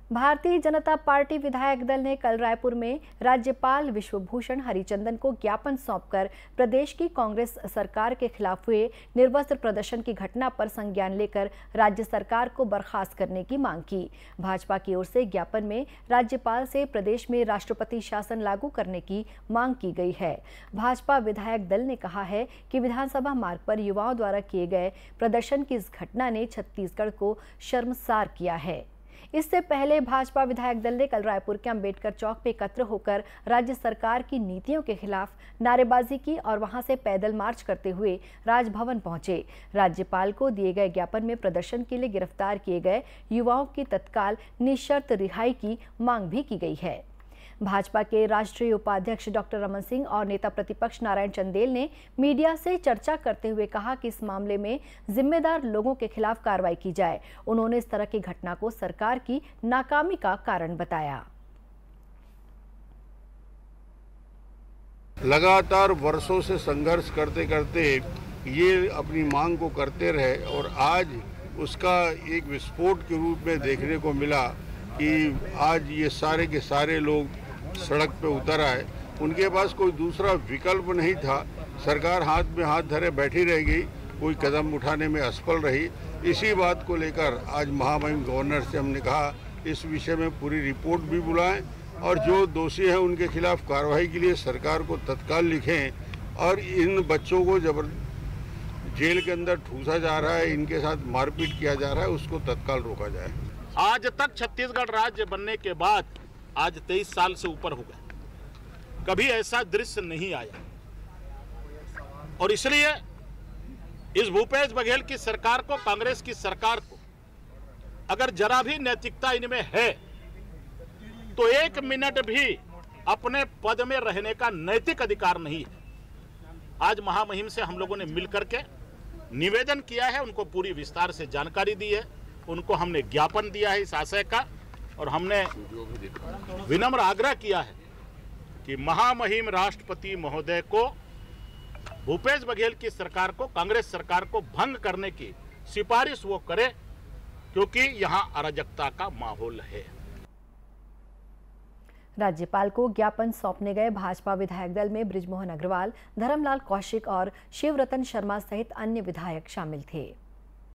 Bharatiya Janata party विधायक दल ने कल रायपुर में राज्यपाल विश्वभूषण हरिचंदन को ज्ञापन सौंपकर प्रदेश की कांग्रेस सरकार के खिलाफ हुए निर्वस्त्र प्रदर्शन की घटना पर संज्ञान लेकर राज्य सरकार को बर्खास्त करने की मांग की। भाजपा की ओर से ज्ञापन में राज्यपाल से प्रदेश में राष्ट्रपति शासन लागू करने की मांग की गई है। भाजपा विधायक दल ने कहा है कि विधानसभा मार्ग पर युवाओं द्वारा किए गए प्रदर्शन की इस घटना ने छत्तीसगढ़ को शर्मसार किया है। इससे पहले भाजपा विधायक दल ने कल रायपुर के अंबेडकर चौक पे एकत्र होकर राज्य सरकार की नीतियों के खिलाफ नारेबाजी की और वहां से पैदल मार्च करते हुए राजभवन पहुंचे। राज्यपाल को दिए गए ज्ञापन में प्रदर्शन के लिए गिरफ्तार किए गए युवाओं की तत्काल निःशर्त रिहाई की मांग भी की गई है। भाजपा के राष्ट्रीय उपाध्यक्ष डॉक्टर रमन सिंह और नेता प्रतिपक्ष नारायण चंदेल ने मीडिया से चर्चा करते हुए कहा कि इस मामले में जिम्मेदार लोगों के खिलाफ कार्रवाई की जाए। उन्होंने इस तरह की घटना को सरकार की नाकामी का कारण बताया। लगातार वर्षों से संघर्ष करते करते ये अपनी मांग को करते रहे और आज उसका एक विस्फोट के रूप में देखने को मिला कि आज ये सारे के सारे लोग सड़क पे उतर आए। उनके पास कोई दूसरा विकल्प नहीं था। सरकार हाथ में हाथ धरे बैठी रह गई, कोई कदम उठाने में असफल रही। इसी बात को लेकर आज महामहिम गवर्नर से हमने कहा इस विषय में पूरी रिपोर्ट भी बुलाएं और जो दोषी हैं उनके खिलाफ कार्रवाई के लिए सरकार को तत्काल लिखें और इन बच्चों को जेल के अंदर ठूसा जा रहा है, इनके साथ मारपीट किया जा रहा है, उसको तत्काल रोका जाए। आज तक छत्तीसगढ़ राज्य बनने के बाद आज 23 साल से ऊपर हो गए, कभी ऐसा दृश्य नहीं आया और इसलिए इस भूपेश बघेल की सरकार को, कांग्रेस की सरकार को अगर जरा भी नैतिकता इनमें है तो एक मिनट भी अपने पद में रहने का नैतिक अधिकार नहीं है। आज महामहिम से हम लोगों ने मिलकर के निवेदन किया है, उनको पूरी विस्तार से जानकारी दी है, उनको हमने ज्ञापन दिया है इस आशय का और हमने विनम्र आग्रह किया है कि महामहिम राष्ट्रपति महोदय को भूपेश बघेल की सरकार को, कांग्रेस सरकार को भंग करने की सिफारिश वो करे क्योंकि यहां अराजकता का माहौल है। राज्यपाल को ज्ञापन सौंपने गए भाजपा विधायक दल में बृजमोहन अग्रवाल, धर्मलाल कौशिक और शिवरतन शर्मा सहित अन्य विधायक शामिल थे।